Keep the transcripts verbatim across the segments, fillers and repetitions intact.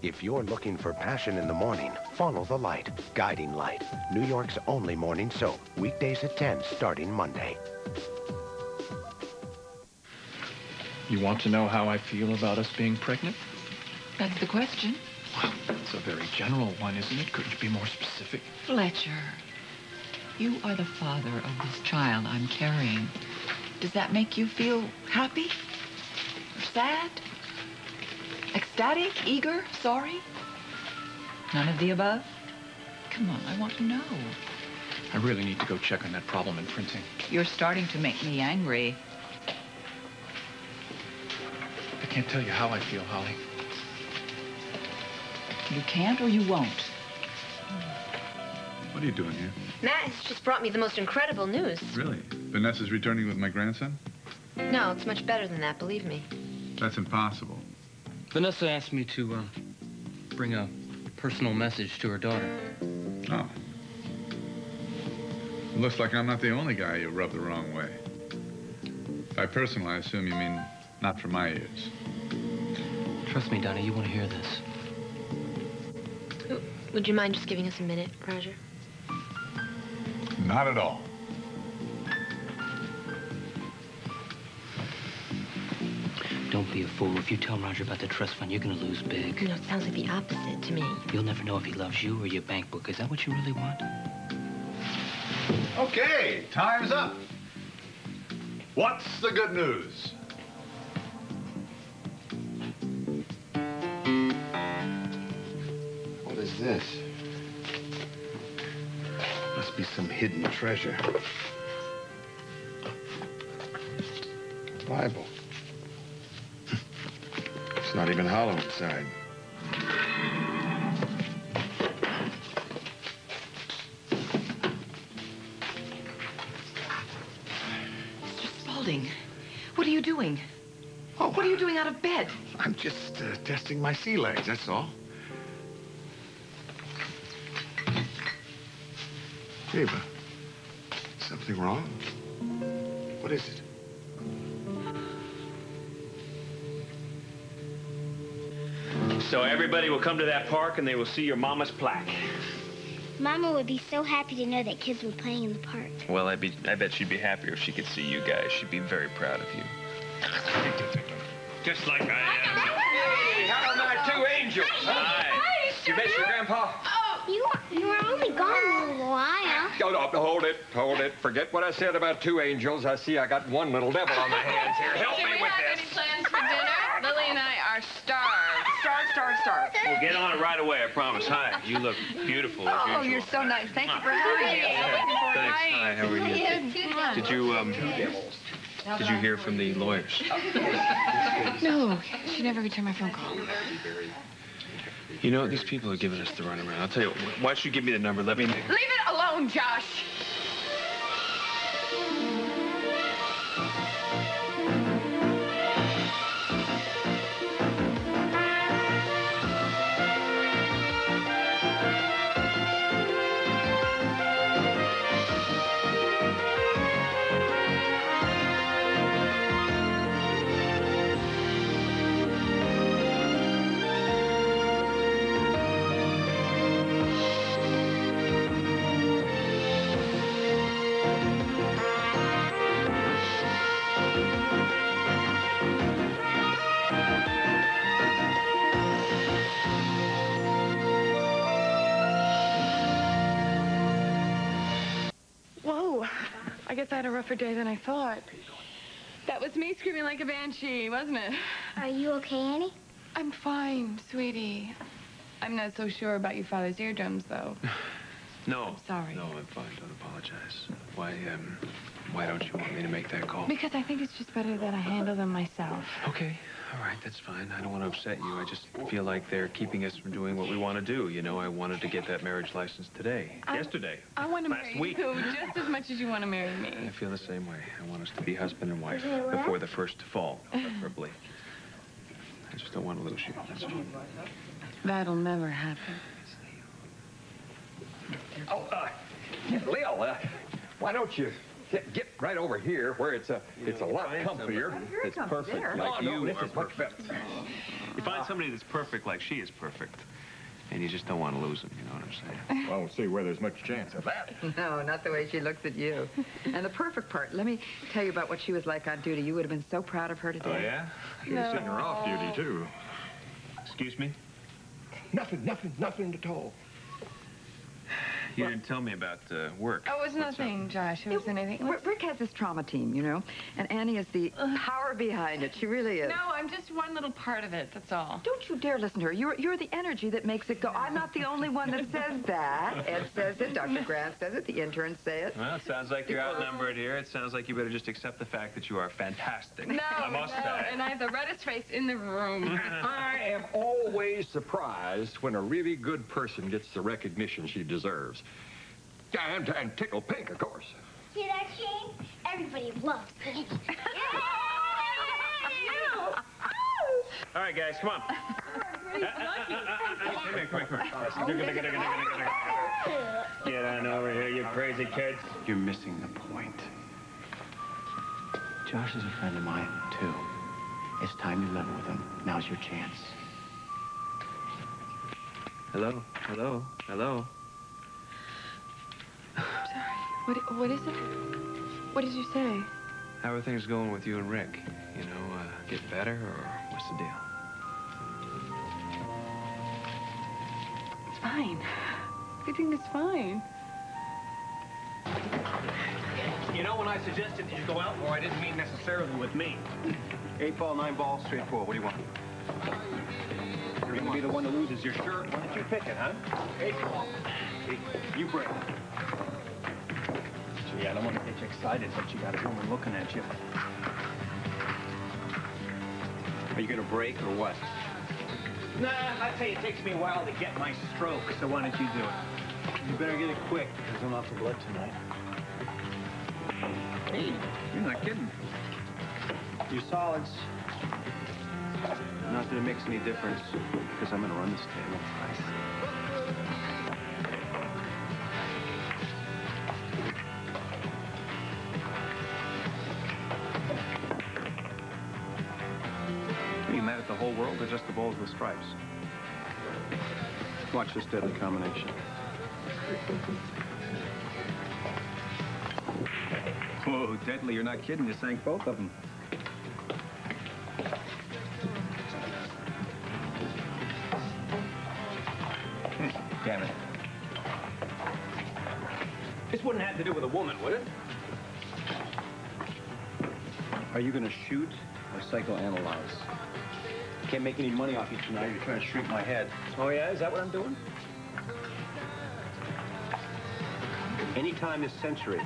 If you're looking for passion in the morning, follow the light. Guiding Light, New York's only morning soap. Weekdays at ten, starting Monday. You want to know how I feel about us being pregnant? That's the question. Well, it's a very general one, isn't it? Couldn't you be more specific? Fletcher, you are the father of this child I'm carrying. Does that make you feel happy? Or sad? Ecstatic? Eager? Sorry? None of the above? Come on, I want to know. I really need to go check on that problem in printing. You're starting to make me angry. I can't tell you how I feel, Holly. You can't or you won't? What are you doing here? Matt has just brought me the most incredible news. Really? Vanessa's returning with my grandson? No, it's much better than that, believe me. That's impossible. Vanessa asked me to uh, bring a personal message to her daughter. Oh. It looks like I'm not the only guy you rubbed the wrong way. By personal, I assume you mean not for my ears. Trust me, Donnie, you want to hear this. Would you mind just giving us a minute, Roger? Not at all. Don't be a fool. If you tell Roger about the trust fund, you're going to lose big. No, it sounds like the opposite to me. You'll never know if he loves you or your bank book. Is that what you really want? Okay, time's up. What's the good news? What is this? Must be some hidden treasure. Bible. It's not even hollow inside. Mister Spaulding, what are you doing? Oh, what are you doing out of bed? I'm just uh, testing my sea legs, that's all. Eva, something wrong? What is it? So everybody will come to that park and they will see your mama's plaque. Mama would be so happy to know that kids were playing in the park. Well, I be I bet she'd be happier if she could see you guys. She'd be very proud of you. Just like I am. Hey, how are my two angels? Hi. Hi, You miss your grandpa? Oh, you, you were only gone a little while. Oh, no, hold it, hold it. Forget what I said about two angels. I see I got one little devil on my hands here. Help Do me we with have this. any plans for dinner? Lily and I are starved. Starved, starved, starved. We'll get on it right away, I promise. Hi, you look beautiful as Oh, usual. you're so nice. Thank you for having me. I'm looking forward to Thanks. it. Hi, how are you? Yes. Did you, um, did you hear from the lawyers? No, she never returned my phone call. You know, these people are giving us the runaround. I'll tell you, why don't you give me the number? Let me... Leave it alone, Josh. Whoa, I guess I had a rougher day than I thought. That was me screaming like a banshee, wasn't it? Are you okay, Annie? I'm fine, sweetie. I'm not so sure about your father's eardrums, though. No. I'm sorry. No, I'm fine. Don't apologize. Why, um, why don't you want me to make that call? Because I think it's just better that I handle them myself. Okay. All right, that's fine. I don't want to upset you. I just feel like they're keeping us from doing what we want to do. You know, I wanted to get that marriage license today. I, Yesterday. I want to Last marry week. you just as much as you want to marry me. I feel the same way. I want us to be husband and wife Okay, what? before the first fall, preferably. I just don't want to lose you. That's all. That'll never happen. Oh, uh, Lil, uh, why don't you Get, get right over here where it's a it's a lot comfier. It's perfect, like Oh, no, you this are is much better. You find somebody that's perfect like she is perfect, and you just don't want to lose them, you know what I'm saying? I don't see where there's much chance of that. No, not the way she looks at you. And the perfect part, let me tell you about what she was like on duty. You would have been so proud of her today. Oh, yeah? You've seen her off duty, too. Excuse me? Nothing, nothing, nothing at all. You didn't tell me about uh, work. Oh, it was nothing, Josh. It was anything. Rick Rick has this trauma team, you know, and Annie is the power behind it. She really is. No, I'm just one little part of it, that's all. Don't you dare listen to her. You're, you're the energy that makes it go. I'm not the only one that says that. Ed says it, Doctor Grant says it, the interns say it. Well, it sounds like you're outnumbered here. It sounds like you better just accept the fact that you are fantastic. No, I must no, say. and I have the reddest face in the room. I am always surprised when a really good person gets the recognition she deserves. And, and tickle pink, of course. See that, Shane? Everybody loves Annie. All right, guys, come on. Come here, come here, come here. Get on over here, you crazy kids. You're missing the point. Josh is a friend of mine, too. It's time you level with him. Now's your chance. Hello, hello, hello. What, what is it? What did you say? How are things going with you and Rick? You know, uh, get better, or what's the deal? It's fine. Everything is fine. You know, when I suggested that you go out more, I didn't mean necessarily with me. Eight ball, nine ball, straight four. What do you want? You're going to be the one that loses your shirt. Why don't you pick it, huh? Eight ball. Eight. You break. Gee, I don't want to get you excited, but you got a woman looking at you. Are you going to break or what? Nah, I tell you, it takes me a while to get my stroke, so why don't you do it? You better get it quick, because I'm out for blood tonight. Hey, you're not kidding. Your solids. Not that it makes any difference, because I'm going to run this table. Are you mad at the whole world or just the balls with stripes? Watch this deadly combination. Whoa, deadly, you're not kidding. You sank both of them. Damn it. This wouldn't have to do with a woman, would it? Are you going to shoot or psychoanalyze? Can't make any money off you tonight. You're trying to shrink my head. Oh, yeah? Is that what I'm doing? Any time this century.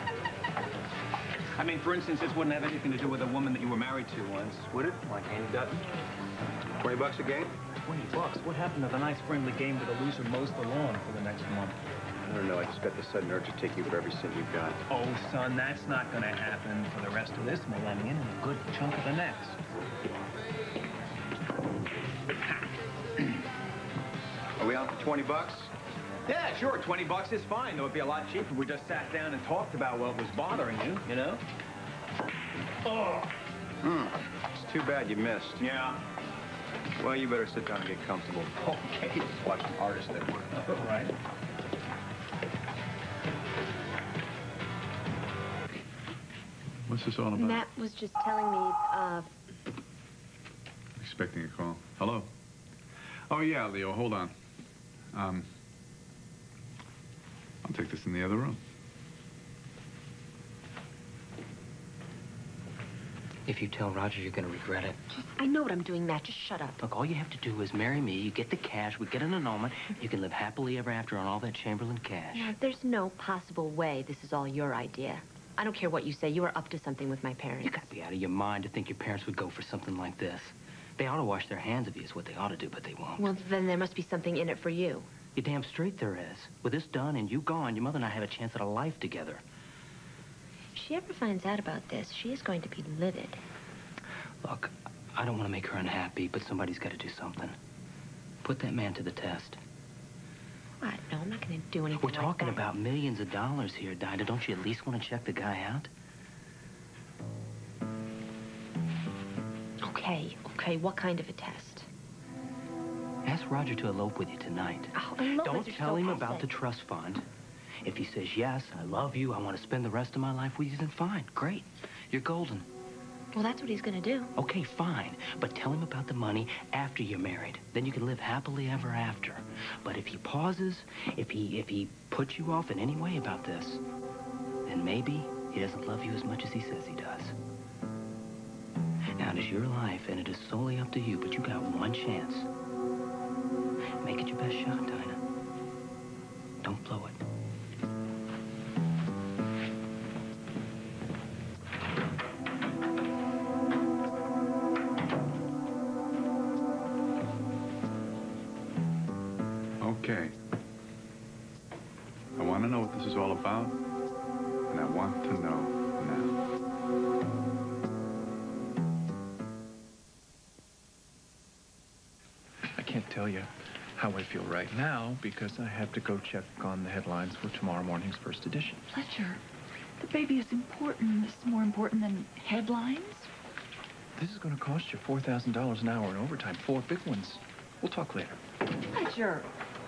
I mean, for instance, this wouldn't have anything to do with a woman that you were married to once, would it? Like Annie Dutton? Twenty bucks a game? Twenty bucks? What happened to the nice friendly game where the loser mows the lawn for the next month? I don't know. I just got the sudden urge to take you for every cent you've got. Oh, son, that's not going to happen for the rest of this millennium and a good chunk of the next. Are we on for twenty bucks? Yeah, sure. twenty bucks is fine, though it'd be a lot cheaper if we just sat down and talked about what was bothering you, you know? Oh. Hmm. It's too bad you missed. Yeah. Well, you better sit down and get comfortable. Okay, just watch an artist at work. All right. What's this all about? Matt was just telling me, uh... Expecting a call. Hello? Oh, yeah, Leo, hold on. Um, I'll take this in the other room. If you tell Roger, you're going to regret it. I know what I'm doing, Matt. Just shut up. Look, all you have to do is marry me. You get the cash. We get an annulment. You can live happily ever after on all that Chamberlain cash. Now, there's no possible way this is all your idea. I don't care what you say. You are up to something with my parents. You got to be out of your mind to think your parents would go for something like this. They ought to wash their hands of you is what they ought to do, but they won't. Well, then there must be something in it for you. You're damn straight there is. With this done and you gone, your mother and I have a chance at a life together. If she ever finds out about this, she is going to be livid. Look, I don't want to make her unhappy, but somebody's got to do something. Put that man to the test. What? No, I'm not going to do anything We're like talking that. about millions of dollars here, Dinah. Don't you at least want to check the guy out? Okay, okay, what kind of a test? Ask Roger to elope with you tonight. Oh, elopements Don't are tell so him passe. about the trust fund. If he says, yes, I love you, I want to spend the rest of my life with you, then fine, great. You're golden. Well, that's what he's going to do. Okay, fine. But tell him about the money after you're married. Then you can live happily ever after. But if he pauses, if he if he puts you off in any way about this, then maybe he doesn't love you as much as he says he does. Now, it is your life, and it is solely up to you, but you got one chance. Make it your best shot, Dinah. Don't blow it. Okay. I want to know what this is all about, and I want to know now. I can't tell you how I feel right now because I have to go check on the headlines for tomorrow morning's first edition. Fletcher, the baby is important. This is more important than headlines. This is going to cost you four thousand dollars an hour in overtime. Four big ones. We'll talk later. Fletcher.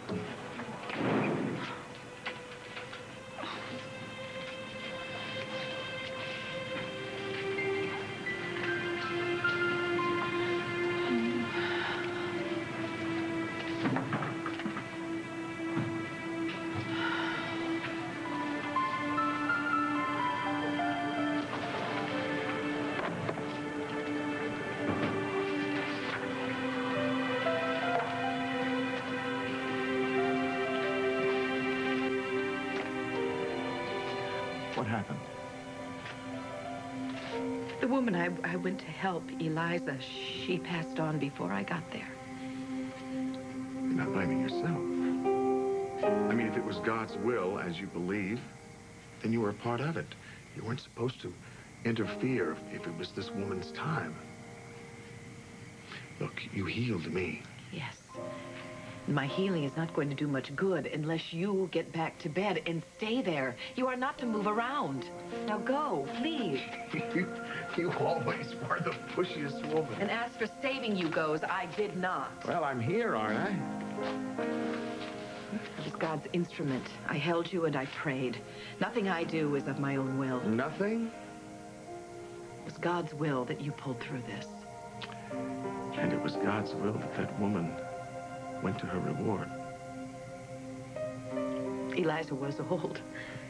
What happened? The woman I, I went to help, Eliza, she passed on before I got there. You're not blaming yourself. I mean, if it was God's will, as you believe, then you were a part of it. You weren't supposed to interfere if it was this woman's time. Look, you healed me. Yes. My healing is not going to do much good unless you get back to bed and stay there. You are not to move around. Now go, please. you, you always were the pushiest woman. And as for saving you goes, I did not. Well, I'm here, aren't I? I was God's instrument. I held you and I prayed. Nothing I do is of my own will. Nothing? It was God's will that you pulled through this. And it was God's will that that woman went to her reward. Eliza was old.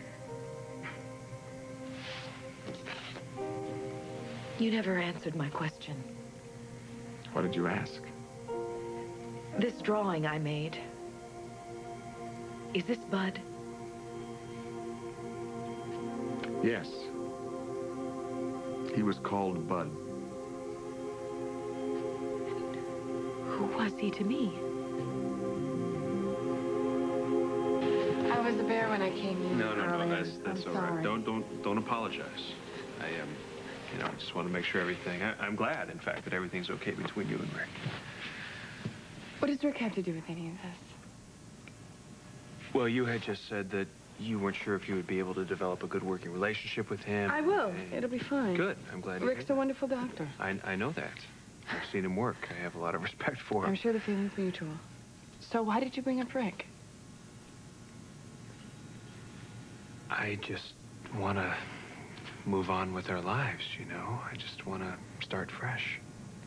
You never answered my question. What did you ask? This drawing I made, is this Bud? Yes. He was called Bud. Who was he to me? I was a bear when I came in. No, no, no, earlier. that's, that's I'm all right. sorry. Don't, don't, don't apologize. I am, um, you know, I just want to make sure everything, I, I'm glad, in fact, that everything's okay between you and Rick. What does Rick have to do with any of this? Well, you had just said that you weren't sure if you would be able to develop a good working relationship with him. I will. and- It'll be fine. Good. I'm glad you Rick's did. a wonderful doctor. I, I know that. I've seen him work. I have a lot of respect for him. I'm sure the feeling's mutual. So why did you bring up Rick? I just want to move on with our lives, you know? I just want to start fresh.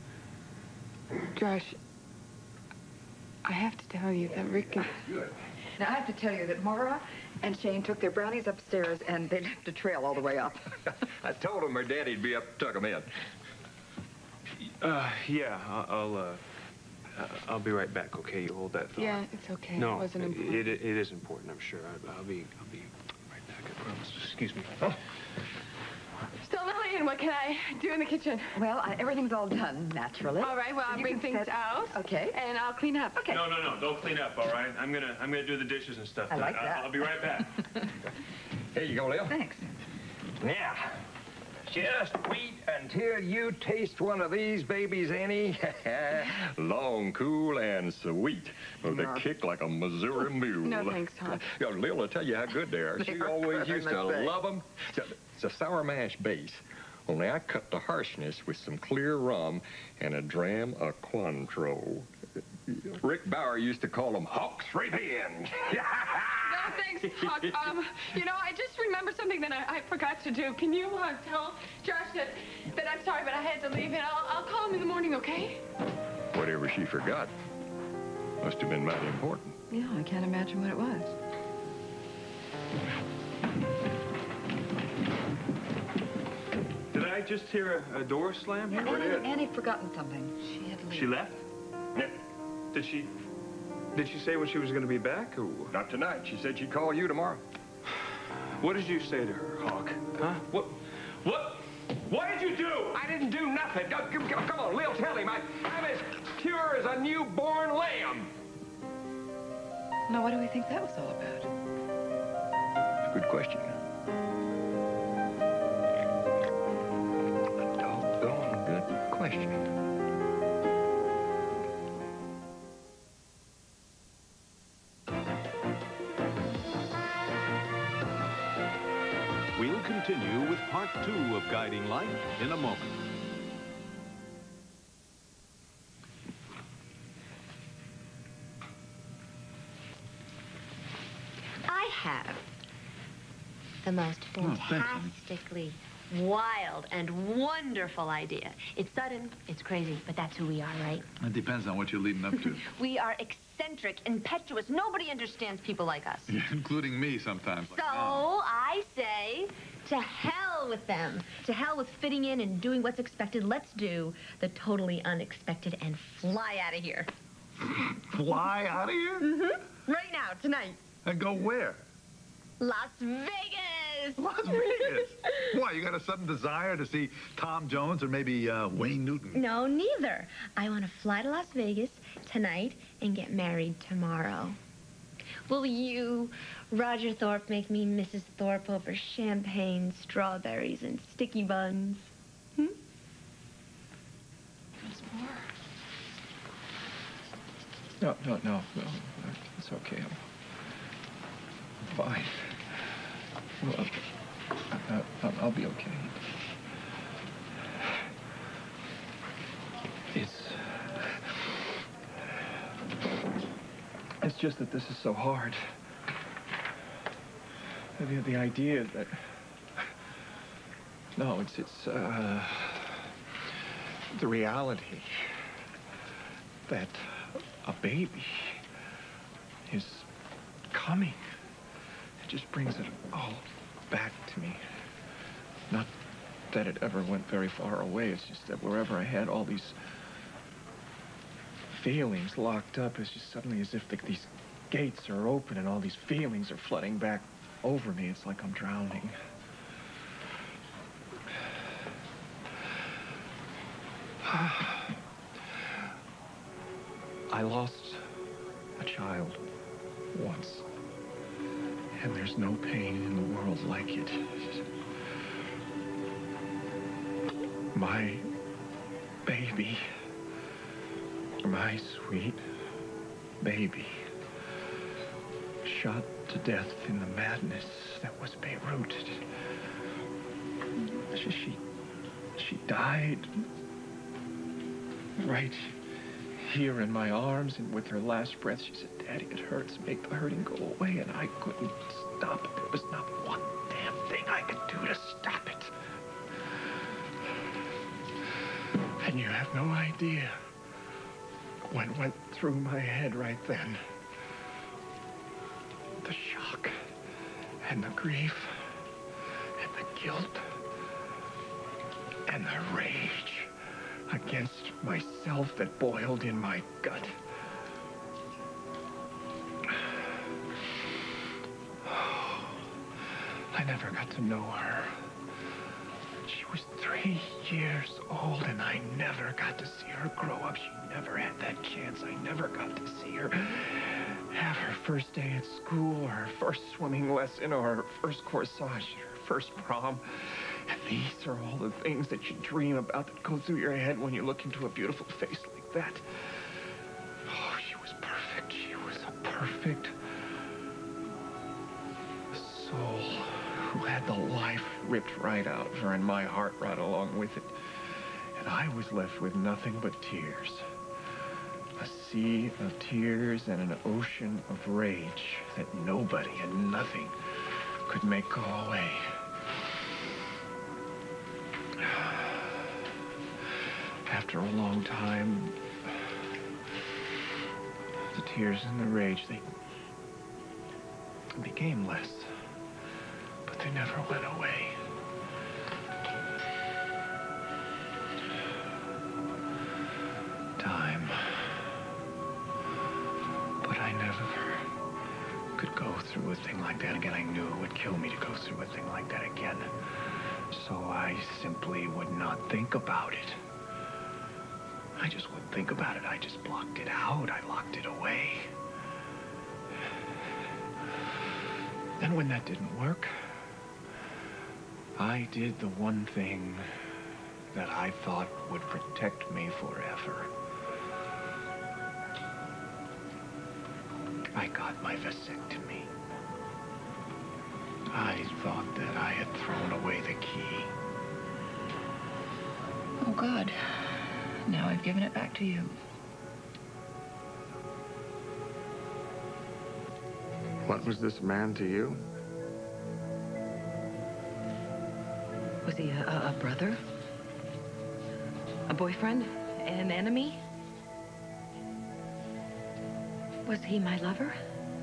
Josh, I have to tell you that Rick is... Now, I have to tell you that Maura and Shane took their brownies upstairs and they left a trail all the way up. I told him her daddy'd be up to tuck him in. Uh, yeah, I'll, I'll, uh, uh, I'll be right back, okay? You hold that thought. Yeah, it's okay. No, It wasn't important. It, it is important, I'm sure. I, I'll be, I'll be right back, I promise. Excuse me. Oh. So, Lillian, what can I do in the kitchen? Well, I, everything's all done, naturally. All right, well, I'll You bring can things set- out. Okay. And I'll clean up. Okay. No, no, no, don't clean up, all right? I'm gonna, I'm gonna do the dishes and stuff. I like I- that. I'll be right back. Here you go, Lil. Thanks. Yeah. Just wait until you taste one of these babies, Annie. Long, cool, and sweet. With No. a kick like a Missouri mule. No, thanks, Tom. Yo, Lil will tell you how good they are. She They are always good, used I to must say. love them. It's a sour mash base. Only I cut the harshness with some clear rum and a dram of Cointreau. Rick Bauer used to call them Hawk's Revenge. No, thanks, Huck. Um, you know, I just remembered something that I, I forgot to do. Can you uh, tell Josh that, that I'm sorry, but I had to leave, and I'll, I'll call him in the morning, okay? Whatever she forgot must have been mighty important. Yeah, I can't imagine what it was. Did I just hear a, a door slam here? Annie, Annie forgotten something. She had to leave. She left? Yeah. Did she... Did she say when she was going to be back? Or... Not tonight. She said she'd call you tomorrow. What did you say to her, Hawk? Huh? What? What? What did you do? I didn't do nothing. Go- go- go- Come on, Lil, tell him. I, I'm as pure as a newborn lamb. Now, what do we think that was all about? Good question. A doggone good question. We'll continue with part two of Guiding Light in a moment. I have the most Oh, thanks, honey. fantastically wild and wonderful idea. It's sudden, it's crazy, but that's who we are, right? It depends on what you're leading up to. We are eccentric, impetuous. Nobody understands people like us. Yeah, including me sometimes. So I say, to hell with them. To hell with fitting in and doing what's expected. Let's do the totally unexpected and fly out of here. Fly out of here? Mm-hmm. Right now, tonight. And go where? Las Vegas! Las Vegas? Why, you got a sudden desire to see Tom Jones or maybe uh, Wayne Newton? No, neither. I want to fly to Las Vegas tonight and get married tomorrow. Will you, Roger Thorpe, make me Missus Thorpe over champagne, strawberries, and sticky buns? Hmm? Once more. No, no, no, no. It's okay. I'm fine. Well, I, I, I'll be okay. It's... It's just that this is so hard. The, the idea that... No, it's, it's, uh... the reality that a baby is coming. It just brings it all back to me. Not that it ever went very far away. It's just that wherever I had all these feelings locked up, it's just suddenly as if the, these gates are open and all these feelings are flooding back over me. It's like I'm drowning. I lost a child once, and there's no pain in the world like it. My baby, my sweet baby, shot to death in the madness that was Beirut. She, she, she died right here in my arms, and with her last breath, she said, "Daddy, it hurts. Make the hurting go away." And I couldn't stop it. There was not one damn thing I could do to stop it. And you have no idea what went through my head right then. The shock, and the grief, and the guilt, and the rage against myself that boiled in my gut. I never got to know her. She was three years old, and I never got to see her grow up. She never had that chance. I never got to see her have her first day at school, or her first swimming lesson, or her first corsage, her first prom. And these are all the things that you dream about that go through your head when you look into a beautiful face like that. Oh, she was perfect. She was a perfect soul who had the life ripped right out of her and my heart right along with it. And I was left with nothing but tears. A sea of tears and an ocean of rage that nobody and nothing could make go away. After a long time, the tears and the rage, they became less, but they never went away. Time. But I never could go through a thing like that again. I knew it would kill me to go through a thing like that again. So I simply would not think about it. I just wouldn't think about it. I just blocked it out. I locked it away. And when that didn't work, I did the one thing that I thought would protect me forever. I got my vasectomy. I thought that I had thrown away the key. Oh, God. Now I've given it back to you. What was this man to you? Was he a, a, a brother? A boyfriend? An enemy? Was he my lover?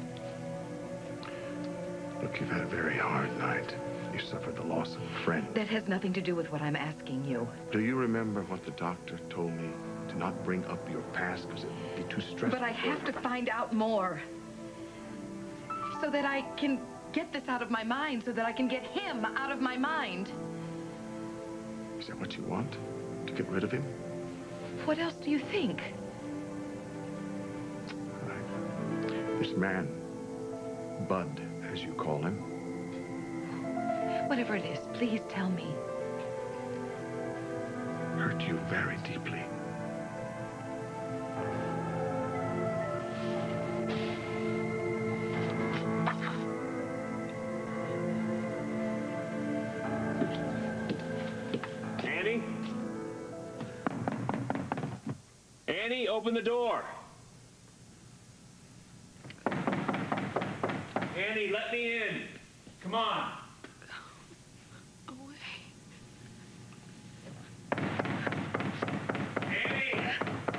Look, you've had a very hard night. You suffered the loss of a friend. That has nothing to do with what I'm asking you. Do you remember what the doctor told me? To not bring up your past because it would be too stressful. But I have to find out more. So that I can get this out of my mind. So that I can get him out of my mind. Is that what you want? To get rid of him? What else do you think? This man, Bud, as you call him. Whatever it is, please tell me. Hurt you very deeply. Annie? Annie, open the door. Annie, let me in. Come on. Annie!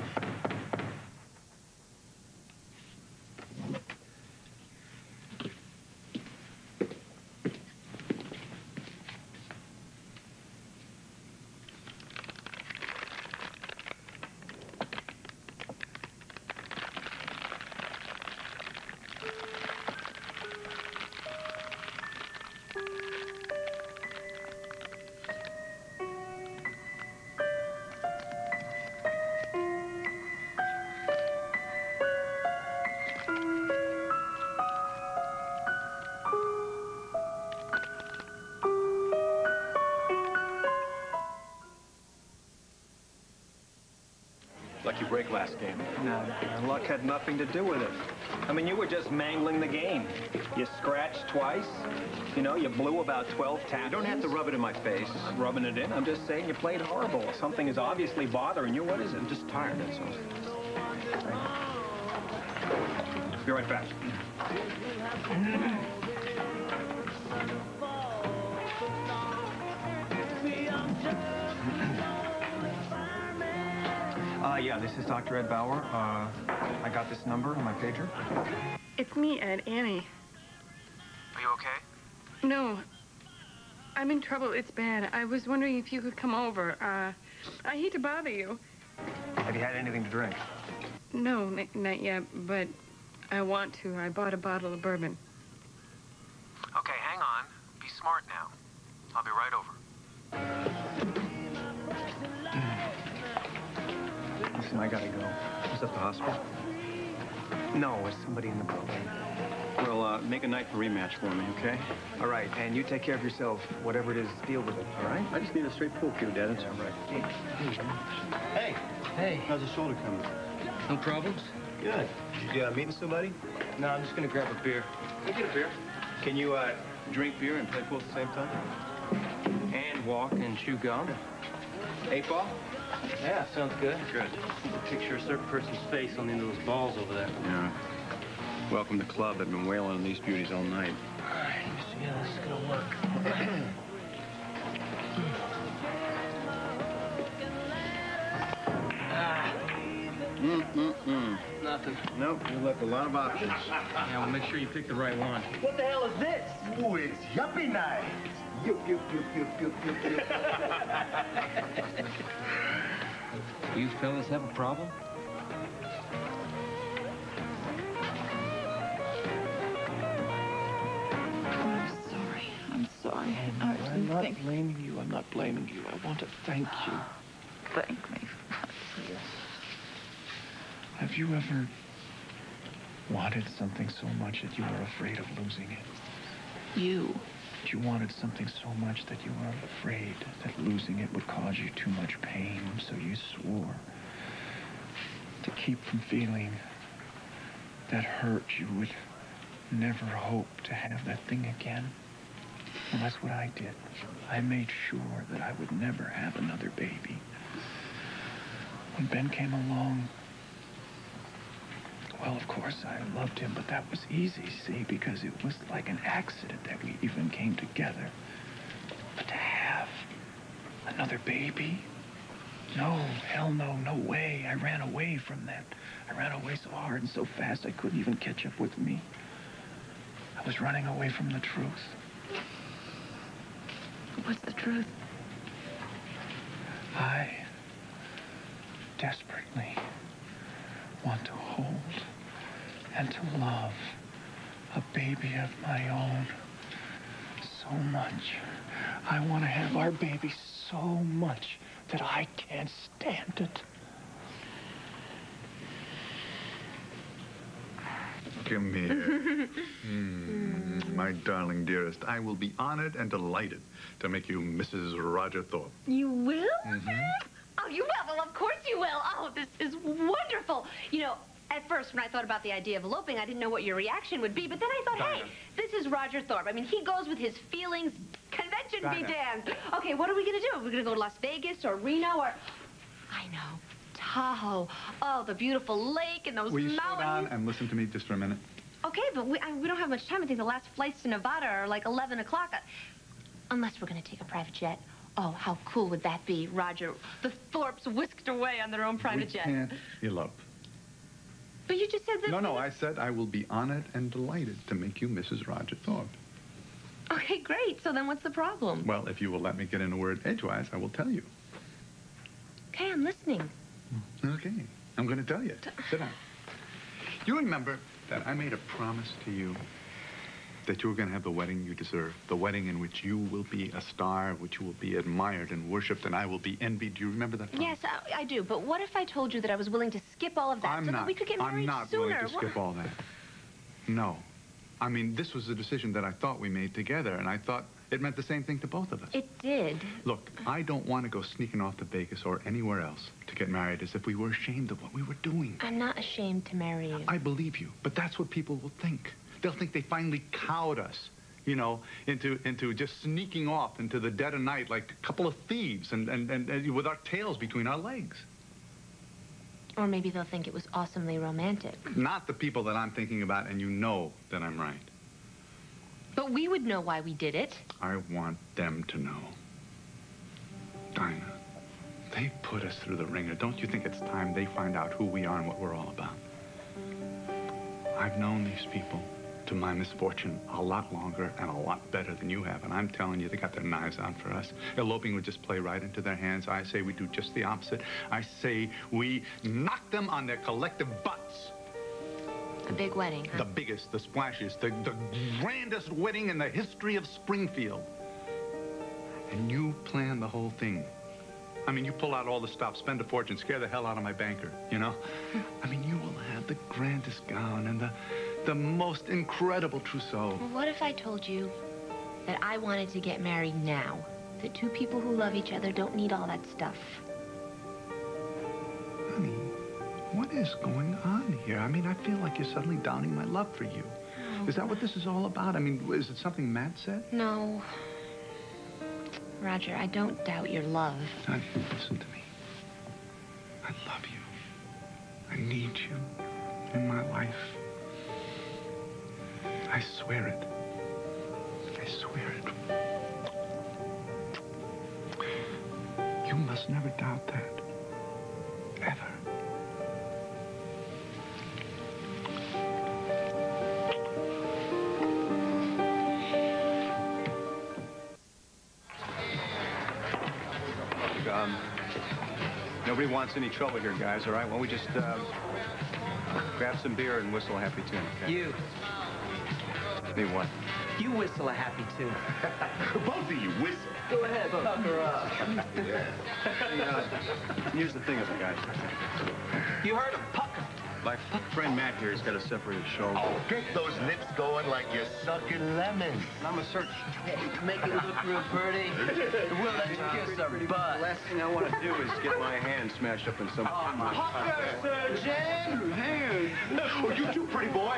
Lucky break last game. No, luck had nothing to do with it. I mean, you were just mangling the game. You scratched twice. You know, you blew about twelve tackles. You don't have to rub it in my face. I'm not rubbing it in. I'm just saying you played horrible. Something is obviously bothering you. What is it? I'm just tired, that's all. Be right back. Uh, yeah, this is Doctor Ed Bauer. Uh, I got this number on my pager. It's me, Ed, Annie. Are you okay? No. I'm in trouble. It's bad. I was wondering if you could come over. Uh, I hate to bother you. Have you had anything to drink? No, n not yet, but I want to. I bought a bottle of bourbon. Okay, hang on. Be smart now. I'll be right over. Listen, I gotta go. Is that the hospital? No, it's somebody in the building. Well, uh, make a night for rematch for me, okay? All right, and you take care of yourself. Whatever it is, deal with it, all right? I just need a straight pool cue, Dad. That's all right. Hey. Hey. How's the shoulder coming? No problems? Good. You uh, meeting somebody? No, I'm just gonna grab a beer. Go get a beer. Can you uh, drink beer and play pool at the same time? And walk and chew gum. Eight ball? Yeah, sounds good. Good. Picture a certain person's face on the end of those balls over there. Yeah. Welcome to the club. I've been wailing on these beauties all night. All right, let me see how this is gonna work. ah. Mm-mm-mm. Nothing. Nope, you left a lot of options. Yeah, well, make sure you pick the right one. What the hell is this? Ooh, it's yuppie night. Yup, yup, yup, yup, yup, yup, yup. You fellas have a problem? I'm sorry. I'm sorry. I I'm didn't not think... blaming you. I'm not blaming you. I want to thank you. Thank me. Have you ever wanted something so much that you were afraid of losing it? You. You wanted something so much that you were afraid that losing it would cause you too much pain, so you swore to keep from feeling that hurt you would never hope to have that thing again. Well, that's what I did. I made sure that I would never have another baby. When Ben came along, well, of course, I loved him, but that was easy, see, because it was like an accident that we even came together. But to have another baby? No, hell no, no way. I ran away from that. I ran away so hard and so fast I couldn't even catch up with me. I was running away from the truth. What's the truth? I desperately want to hold and to love a baby of my own so much. I want to have our baby so much that I can't stand it. Come here. mm, my darling dearest, I will be honored and delighted to make you Missus Roger Thorpe. You will? Mm-hmm. Oh, you will. Well, of course you will. Oh, this is wonderful. You know, at first, when I thought about the idea of eloping, I didn't know what your reaction would be. But then I thought, Dinah. hey, this is Roger Thorpe. I mean, he goes with his feelings. Convention be Dinah. damned. Okay, what are we going to do? Are we going to go to Las Vegas or Reno or... I know. Tahoe. Oh, the beautiful lake and those Will you mountains. slow down and listen to me just for a minute? Okay, but we, I, we don't have much time. I think the last flights to Nevada are like eleven o'clock. Unless we're going to take a private jet. Oh, how cool would that be, Roger? The Thorpes whisked away on their own private we jet. can't elope. But you just said that... No, no, I said I will be honored and delighted to make you Missus Roger Thorpe. Okay, great. So then what's the problem? Well, if you will let me get in a word edgewise, I will tell you. Okay, I'm listening. Okay, I'm going to tell you. Sit down. You remember that I made a promise to you that you were going to have the wedding you deserve, the wedding in which you will be a star, which you will be admired and worshipped, and I will be envied. Do you remember that promise? Yes, I, I do. But what if I told you that I was willing to skip all of that I'm so not. that we could get married I'm not sooner? willing to skip all that. No. I mean, this was a decision that I thought we made together, and I thought it meant the same thing to both of us. It did. Look, I don't want to go sneaking off to Vegas or anywhere else to get married as if we were ashamed of what we were doing. I'm not ashamed to marry you. I believe you, but that's what people will think. They'll think they finally cowed us, you know, into into just sneaking off into the dead of night like a couple of thieves and, and, and, and with our tails between our legs. Or maybe they'll think it was awesomely romantic. Not the people that I'm thinking about, and you know that I'm right. But we would know why we did it. I want them to know. Dinah, they put us through the ringer. Don't you think it's time they find out who we are and what we're all about? I've known these people, to my misfortune, a lot longer and a lot better than you have. And I'm telling you, they got their knives out for us. Eloping would just play right into their hands. I say we do just the opposite. I say we knock them on their collective butts. A big wedding, huh? The biggest, the splashiest, the, the grandest wedding in the history of Springfield. And you plan the whole thing. I mean, you pull out all the stops, spend a fortune, scare the hell out of my banker, you know? I mean, you will have the grandest gown and the, the most incredible trousseau. Well, what if I told you that I wanted to get married now? That two people who love each other don't need all that stuff. Honey, what is going on here? I mean, I feel like you're suddenly downing my love for you. Oh. Is that what this is all about? I mean, is it something Matt said? No. Roger, I don't doubt your love. Honey, listen to me. I love you. I need you in my life. I swear it. I swear it. You must never doubt that. Ever. Um, nobody wants any trouble here, guys, all right? Why don't we just uh, grab some beer and whistle a happy tune, okay? You. Me what? You whistle a happy tune. Both of you whistle. Go ahead, pucker up. Hey, uh, here's the thing of it, guys. You heard him, pucker. My friend Matt here has got a separated shoulder. Oh, get those lips going like you're sucking lemons. I'm a search. Make it look real pretty. We'll let you kiss our butt. The last thing I want to do is get my hand smashed up in some... Oh, my Pucker, surgeon! Hand. Oh, you too, pretty boy.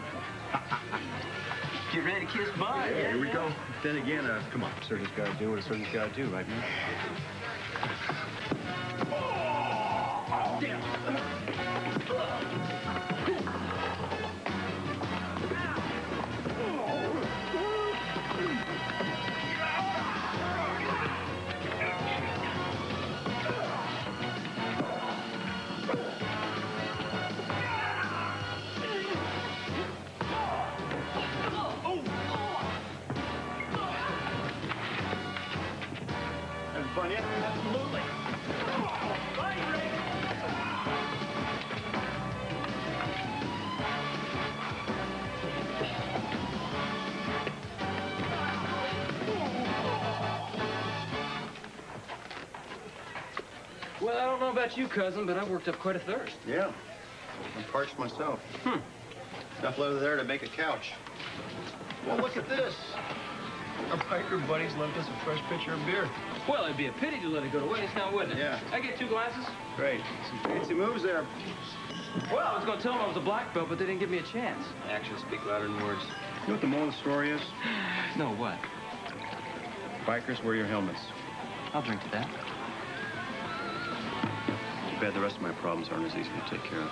Get ready to kiss butt. Yeah, here we go. Then again, uh, come on, surgeon's got to do what a surgeon's got to do, right, man? Oh, damn. Fun yet? Absolutely. Well, I don't know about you, cousin, but I've worked up quite a thirst. Yeah. I'm parched myself. Hmm. Enough leather there to make a couch. Well, look at this. Our biker buddies left us a fresh pitcher of beer. Well, it'd be a pity to let it go to waste now, wouldn't it? Yeah. I get two glasses? Great. Some fancy moves there. Well, I was going to tell them I was a black belt, but they didn't give me a chance. Actions speak louder than words. You know what the moral of the story is? No, what? Bikers, wear your helmets. I'll drink to that. Too bad the rest of my problems aren't as easy to take care of.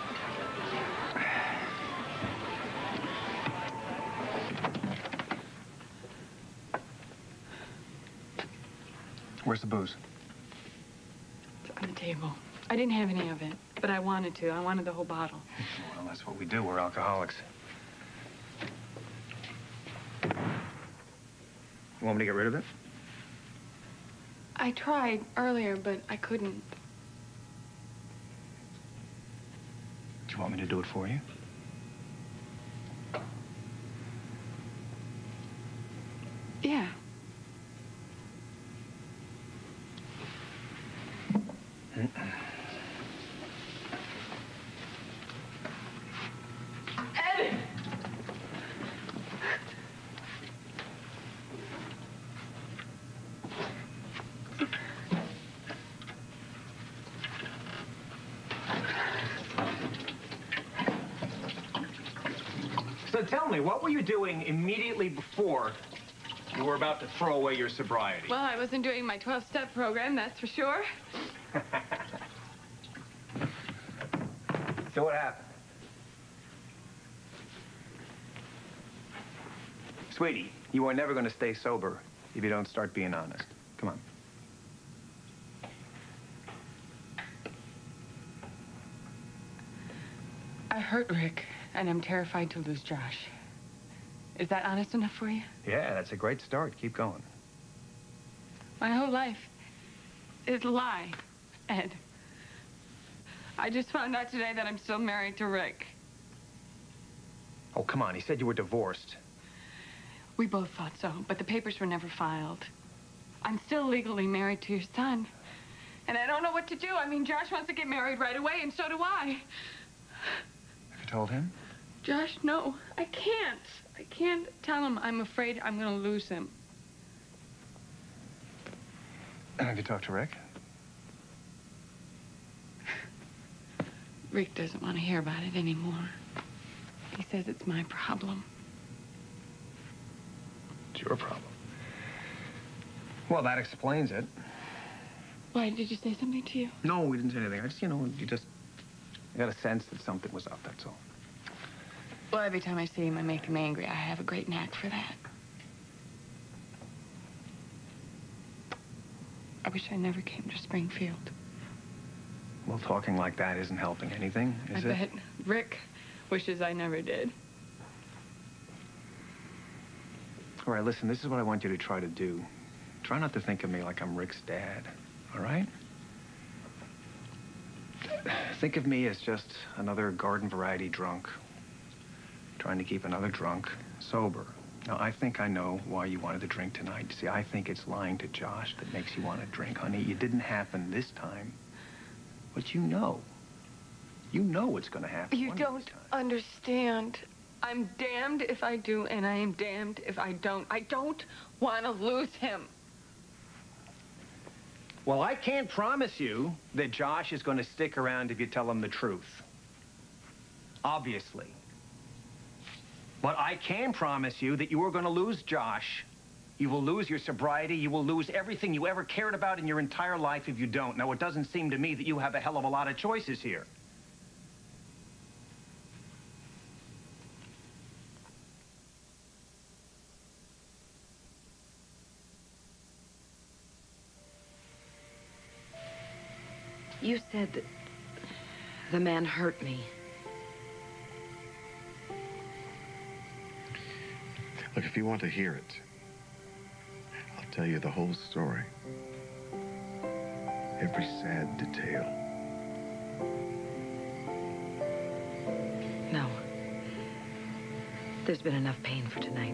Where's the booze? It's on the table. I didn't have any of it, but I wanted to. I wanted the whole bottle. Well, that's what we do. We're alcoholics. You want me to get rid of it? I tried earlier, but I couldn't. Do you want me to do it for you? Yeah. Eddie! So tell me, what were you doing immediately before you were about to throw away your sobriety? Well, I wasn't doing my twelve-step program, that's for sure. So what happened? Sweetie, you are never going to stay sober if you don't start being honest. Come on. I hurt Rick, and I'm terrified to lose Josh. Is that honest enough for you? Yeah, that's a great start. Keep going. My whole life is a lie, Ed. I just found out today that I'm still married to Rick. Oh, come on. He said you were divorced. We both thought so, but the papers were never filed. I'm still legally married to your son. And I don't know what to do. I mean, Josh wants to get married right away, and so do I. Have you told him? Josh, no, I can't. I can't tell him I'm afraid I'm going to lose him. Have you talked to Rick? Rick doesn't want to hear about it anymore. He says it's my problem. It's your problem. Well, that explains it. Why, did you say something to you? No, we didn't say anything. I just, you know, you just I got a sense that something was up, that's all. Well, every time I see him, I make him angry. I have a great knack for that. I wish I never came to Springfield. Well, talking like that isn't helping anything, is I it? bet Rick wishes I never did. All right, listen, this is what I want you to try to do. Try not to think of me like I'm Rick's dad, all right? Think of me as just another garden variety drunk. Trying to keep another drunk sober. Now, I think I know why you wanted to drink tonight. See, I think it's lying to Josh that makes you want to drink, honey. It didn't happen this time. But you know. You know what's going to happen. You don't understand. I'm damned if I do, and I am damned if I don't. I don't want to lose him. Well, I can't promise you that Josh is going to stick around if you tell him the truth. Obviously. But I can promise you that you are going to lose Josh. You will lose your sobriety. You will lose everything you ever cared about in your entire life if you don't. Now, it doesn't seem to me that you have a hell of a lot of choices here. You said that the man hurt me. Look, if you want to hear it, I'll tell you the whole story. Every sad detail. No. There's been enough pain for tonight.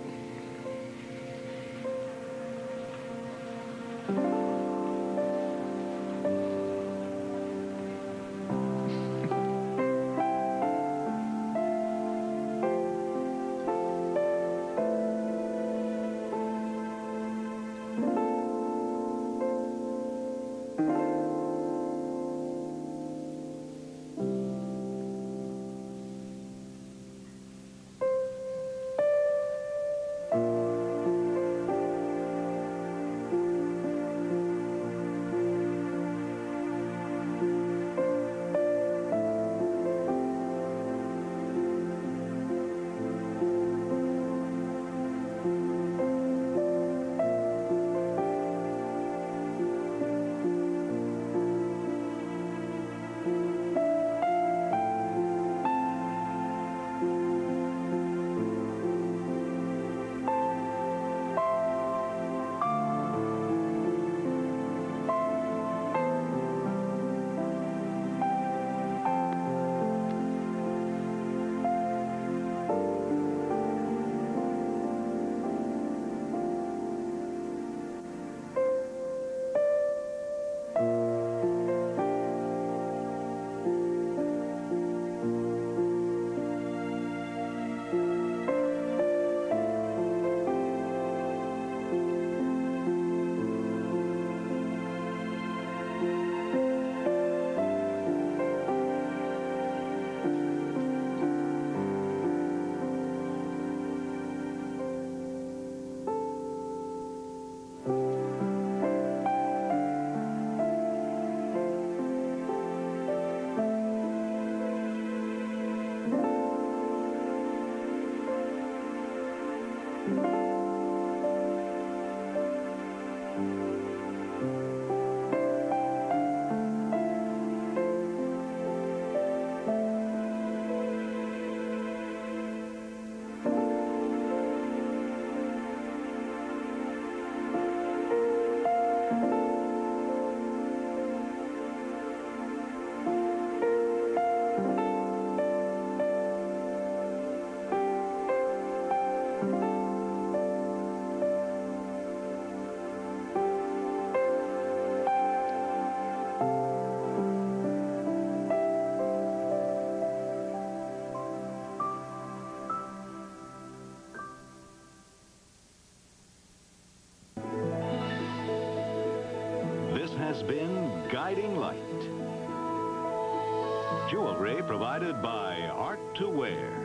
Jewelry provided by Art to Wear.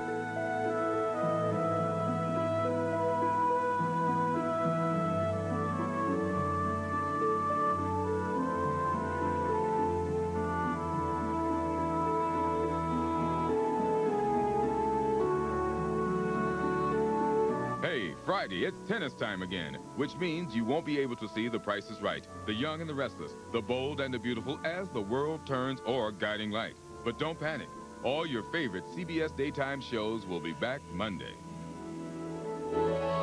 Hey, Friday, it's tennis time again, which means you won't be able to see The Price is Right, The Young and the Restless, The Bold and the Beautiful, As the World Turns, or Guiding Light. But don't panic. All your favorite C B S daytime shows will be back Monday.